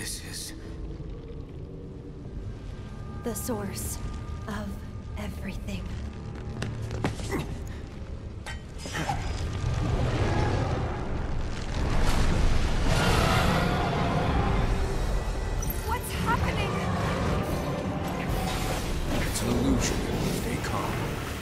This is... the source of everything. What's happening? It's an illusion. Stay calm.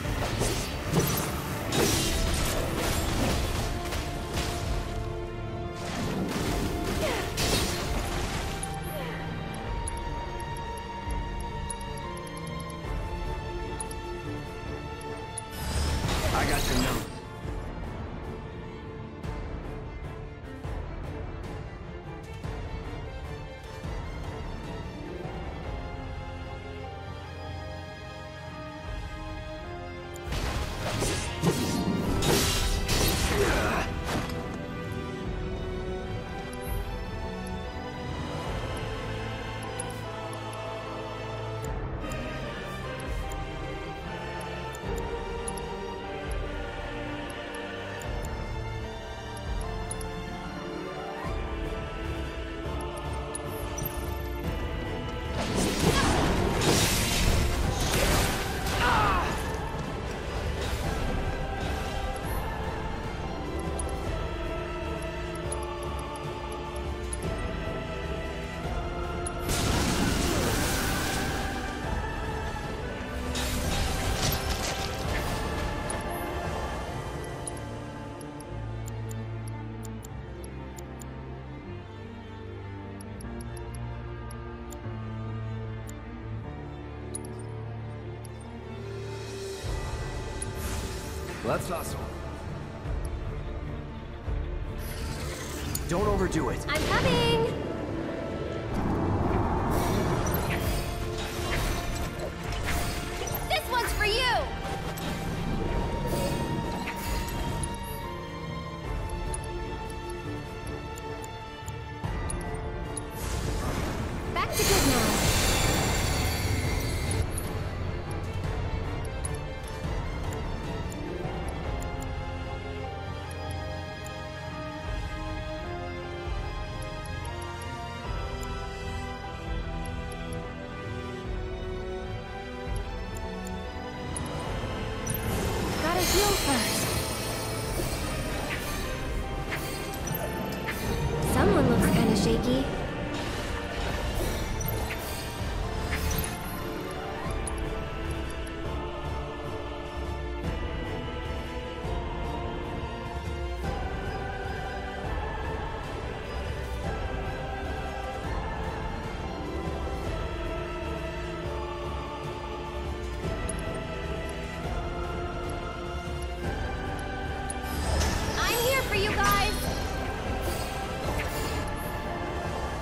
I got your number. Let's hustle. Don't overdo it. I'm coming! This one's for you! Back to good now. Gotta heal first. Someone looks kinda shaky. I'm here for you guys!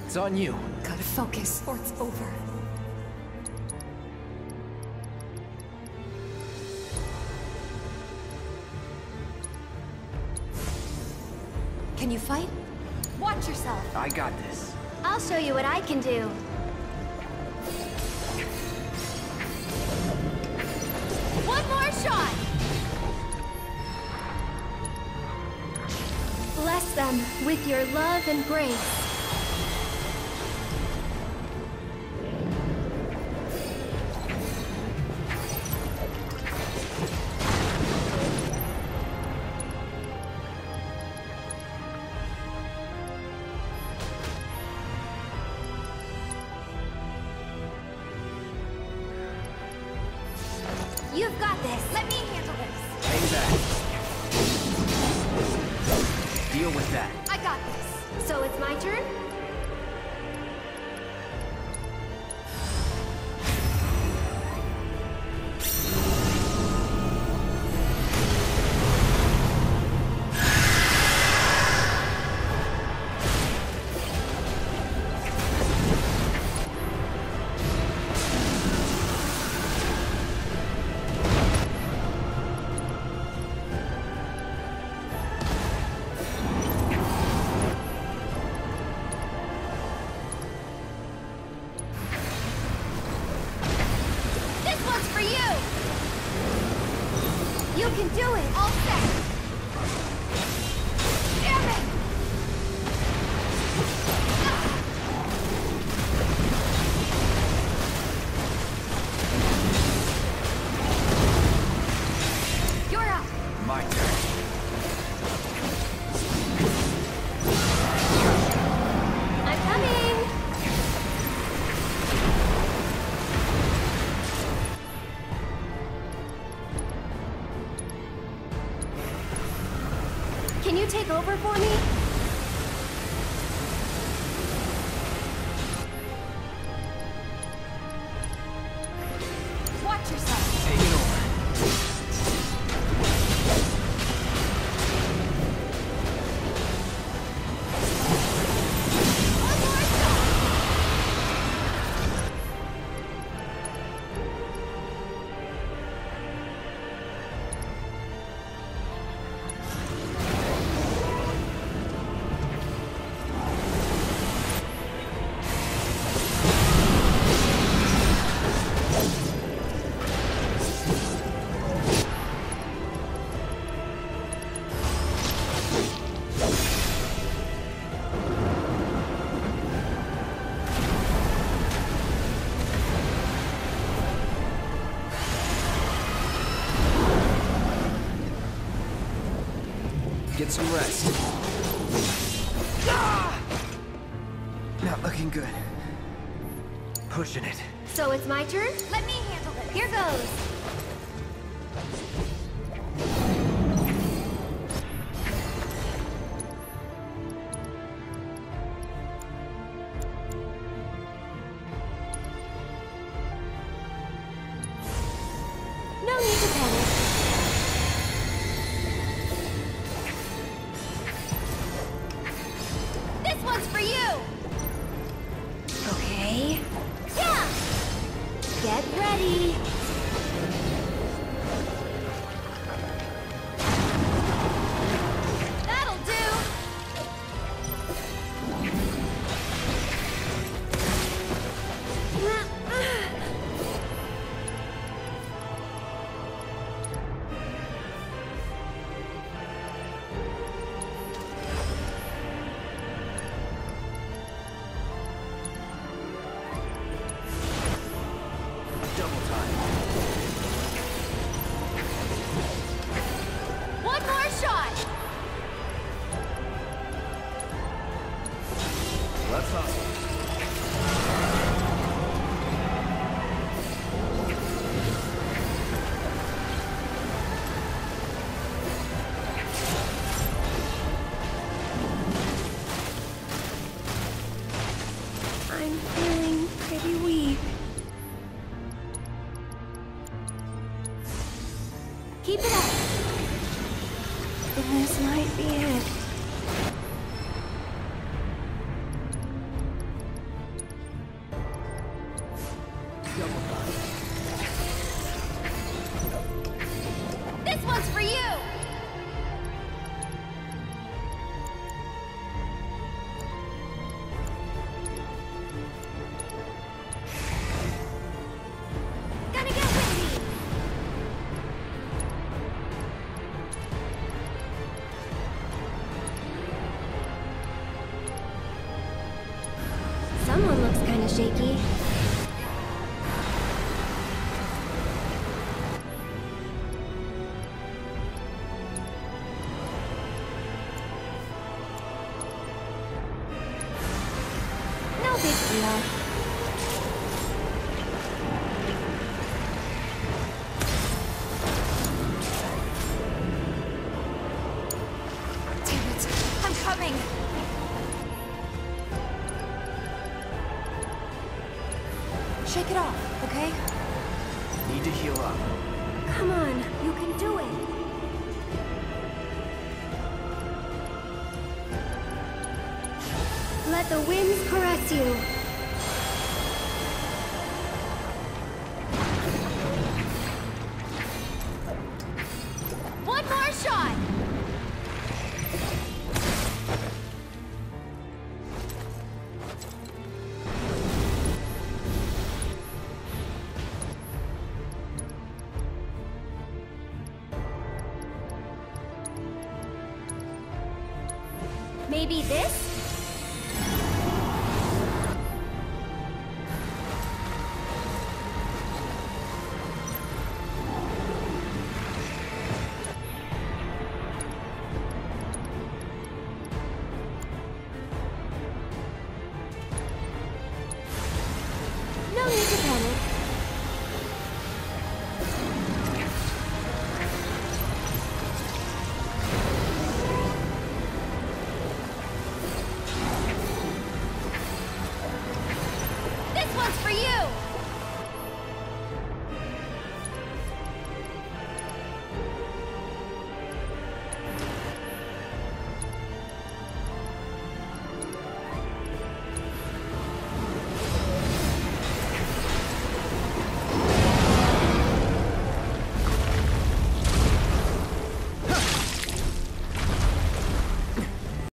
It's on you. Gotta focus or it's over. Can you fight? Watch yourself. I got this. I'll show you what I can do. One more shot! Bless them with your love and grace. You've got this. Let me handle this. Hang back. Deal with that. I got this. So it's my turn? You can do it! All set! Damn it! You're up! My turn. I'm coming! Can you take over for me? Watch yourself. Take it over. One more shot! Get some rest. Ah! Not looking good. Pushing it. So it's my turn? Let me handle this. Here goes. No need to panic. This one's for you! Okay. Yeah! Get ready! That'll do! Double time. One more shot! Let's hustle. I'm feeling pretty weak. Keep it up. This might be it. shaky. No big deal. Damn it! I'm coming! Shake it off, okay? Need to heal up. Come on, you can do it. Let the winds caress you. One more shot! Maybe this?